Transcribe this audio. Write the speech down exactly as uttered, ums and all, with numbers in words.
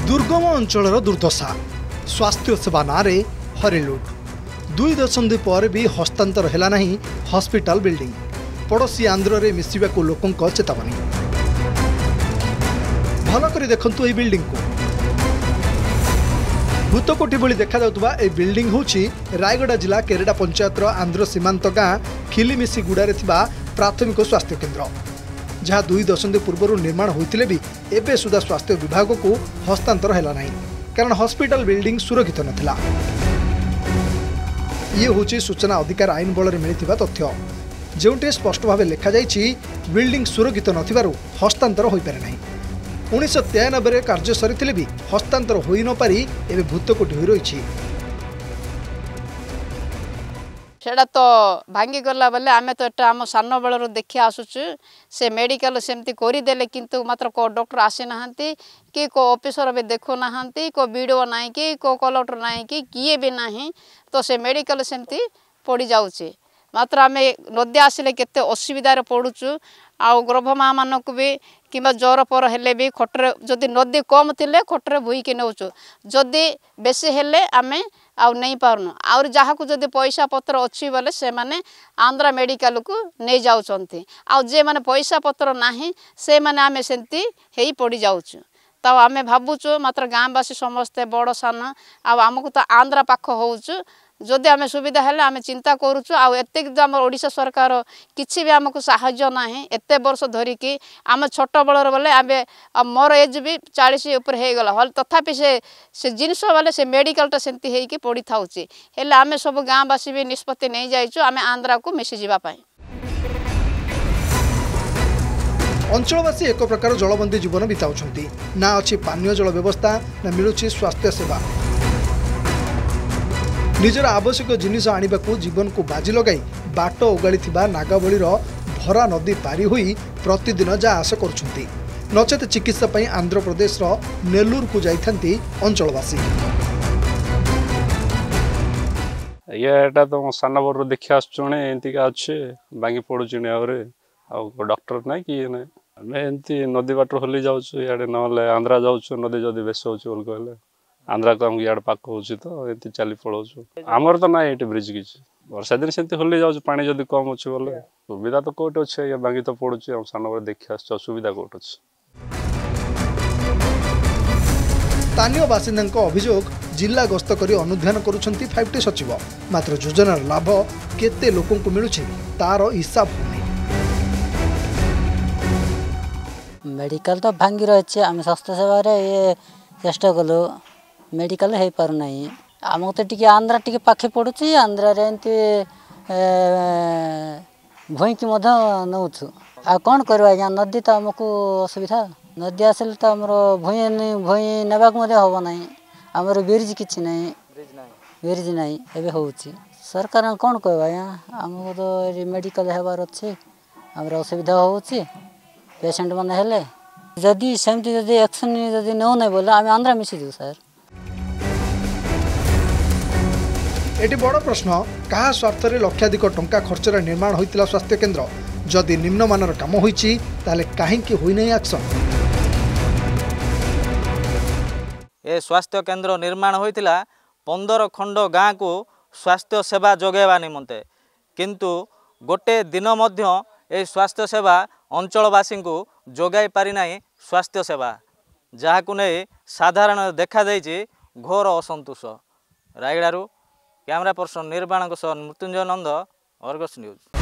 दुर्गम अंचल दुर्दशा स्वास्थ्य सेवा नारे हरिलुट दुई दशंधि पर भी हस्तांतर है नहीं हॉस्पिटल बिल्डिंग पड़ोसी आंध्र में मिसवा को लोकों चेतावनी भल कर देखु ये बिल्डिंग को भूतकोटी भली देखा जाउतबा ए बिल्डिंग होची रायगड़ा जिला केरेडा पंचायतर आंध्र सीमांत गाँ खिलिमिसी गुड़ारे थिबा प्राथमिक स्वास्थ्य केन्द्र जहाँ दुई दशंधि पूर्व निर्माण होते भी एबे सुधा स्वास्थ्य विभाग को हस्तांतर है नहीं कारण हॉस्पिटल बिल्डिंग सुरक्षित नथिला। ये होची सूचना अधिकार आईन बल में मिलता तथ्य जोटे स्पष्ट भाव लिखा जाइछि बिल्डिंग सुरक्षित नथिबारु हस्तांतर हो पारे नहीं। उन्नीस तेयानबे कार्य सरी भी हस्तांतर हो न पारी एबे भूतकोटी हो रही सेटा तो भांगी गला बेले आमे तो एटा आम सान बेलू देखी आसुचु से मेडिकल सेमती करदेले किंतु मात्र को डॉक्टर आसी नाहांती कि को ऑफिसर भी देखु नाहांती को वीडियो नाही कि को कलेक्टर नाही कि किए भी नाही तो से मेडिकल सेमती पड़ी जाउची मात्र आमे नदी आसिले केते असुविधार पड़ुचु आउ गर्भ माँ मानक भी कि ज्वर पर हेले भी खटरे जदि नदी कम थिले खटरे बुईकी नौचु जदि बेसी हेले आमे आउ नहीं पारनु आउर जहाँ को जदि पैसा पत्र अच्छी बोले से माने आंध्रा मेडिकल को नहीं जाउचंती आउ जे माने पैसा पत्र नाही से माने आमे सेंती हेई पड़ी जाउचु तो आमे भाबुचु मात्र गाँवासी समस्ते बड़ सान आउ आमको तो आंध्रा पाख होउचु जदि आमे सुविधा हेले आमे चिंता करूचु आउ एते आम ओडिशा सरकार किछि भी आमको साहाय्य नाही एते वर्ष धरिकी आम छोट बलर बोले आमे मोर एज भी चालीस ऊपर हो गला हल तथापि से से जिनस बोले से मेडिकलटा सेंती हेकी पड़ी थाउची हेले आमे सब गाँवासी भी निष्पत्ति नहीं जाइछु आमे आंध्रा को मिसी जीवा पाई। अंचलवासी एक प्रकार जलबंदी जीवन बिताउछंती ना अछि पानीय जल व्यवस्था ना मिलुछि स्वास्थ्य सेवा निजर आवश्यक जिनिस आनिबा को जीवन को बाजी लगाई बाट ओगाड़ी नागावलीर भरा नदी पारी हुई प्रतिदिन जा आस करुछंती नचेत चिकित्सा पई आंध्र प्रदेश नेल्लूर को जाइथंती अंचलवासी। ये तो सान बर देखी आसुने एंतिका अच्छे बांगी पड़ुचुने आउरे आ डॉक्टर ना कि आमे एंती नदी बाट होली जाउछु याडे नले आंध्रा जाउछु नदी जदी बेस होछु बोल कहले आंध्रा को हम याड पाक होछि तो एंती चली पळौछु हमर तो ना एटी ब्रिज किछि वर्षा दिन सेंती होली जाउछु पानी जदी कम अछि बोले सुविधा तो कोट अछि या बांगी तो पड़ुछि हम सान बर देखि आसु सुविधा कोट अछि। स्थानीय बासिंदा अभियोग जिला गस्त करी अनुध्यान करुछंती फाइव टी सचिव मात्र योजनार लाभ केते लोकन को मिलुछि तार हिसाब होनी। मेडिकल तो भांगी रही आम स्वास्थ्य सेवा रे ये चेष्टा कलु मेडिकल हो पार नहीं आमको तो टी आंध्रा टी पाखे पड़ुची आंध्रा रे एमती भूईकी नौछु आ कौन करवा आज्ञा नदी तो आमको असुविधा नदी आसिले तो आमर भूई भूई नेबाक हम ना आमर ब्रिज किसी ना ब्रिज ना एवं हो सरकार कौन कह आज्ञा आमको तो मेडिकल होबार अच्छे आमर असुविधा हो पेसेंट मैंने हेले जदि सेमती जदि एक्शन जदि नौ नहीं बोले आम आंध्रा मिसी दू सर। एटी बड़ प्रश्न कहा स्वार्थ रे लक्षाधिक टंका खर्चर निर्माण होइतिला स्वास्थ्य केन्द्र जदि निम्नमानर काम होइछि ताले काहेकि होई नै एक्शन। ए स्वास्थ्य केन्द्र निर्माण होइतिला पंदर खंड गाँ को स्वास्थ्य सेवा जोगेबा निमंते किंतु गोटे दिन मध्य ए स्वास्थ्य सेवा अंचलवासी को जोगाई पारि नाही स्वास्थ्य सेवा जहाँ को नहीं साधारण देखा देछि घोर असंतोष। रायगड़ारू कैमरा पर्सन निर्माण मृत्युंजय नंद अर्गस न्यूज।